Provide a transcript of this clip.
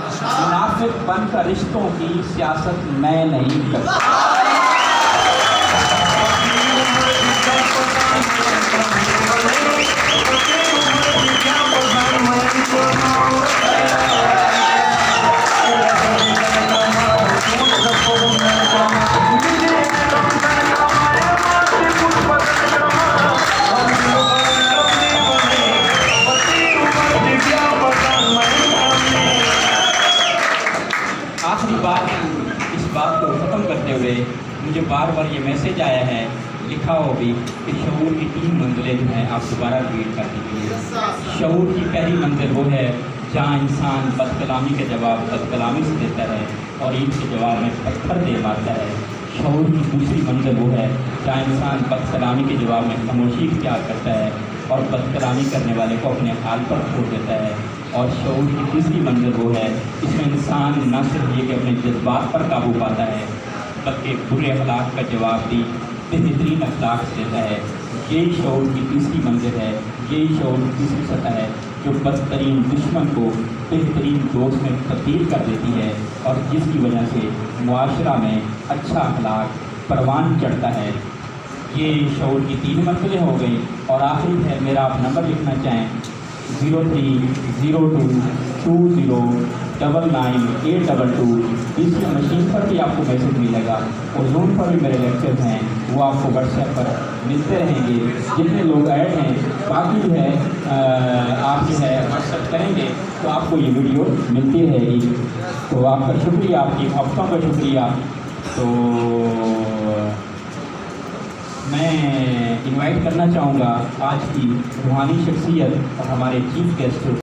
मुनाफिक बनकर रिश्तों की सियासत मैं नहीं करता। आखिरी बात, इस बात को ख़त्म करते हुए मुझे बार बार ये मैसेज आया है, लिखा हो भी कि शऊर की 3 मंजिलें जो हैं आप दोबारा रिपीट कर दीजिए। शऊर की पहली मंजिल वो है जहाँ इंसान बदकलामी के जवाब बदकलामी से देता है और ईद के जवाब में पत्थर दे मारता है। शऊर की दूसरी मंजिल वो है जहाँ इंसान बदकलामी के जवाब में खामोशी इख्तियार करता है और बदकलामी करने वाले को अपने हाल पर छोड़ देता है। और शऊर की तीसरी मंजिल वो है इसमें इंसान न सिर्फ ये कि अपने जज्बात पर काबू पाता है बल्कि बुरे अखलाक का जवाब भी बेहतरीन अखलाक से देता है। यही शऊर की तीसरी मंजिल है, यही शऊर की तीसरी सतह है जो बदतरीन दुश्मन को बेहतरीन दोस्त में तब्दील कर देती है और जिसकी वजह से मुआशरा में अच्छा अखलाक परवान चढ़ता है। ये शऊर की 3 मंजिलें हो गई। और आखिरी है, मेरा आप नंबर लिखना चाहें 0302099822। इसी मशीन पर भी आपको मैसेज मिलेगा और जूम पर भी मेरे लेक्चर्स हैं, वो आपको व्हाट्सएप पर मिलते रहेंगे। जितने लोग ऐड हैं बाकी जो है आप जो है व्हाट्सएप करेंगे तो आपको ये वीडियो मिलती रहेगी। तो आपका शुक्रिया, आपकी हफ्तों का शुक्रिया। तो मैं इनवाइट करना चाहूँगा आज की रूहानी शख्सियत और हमारे चीफ गेस्ट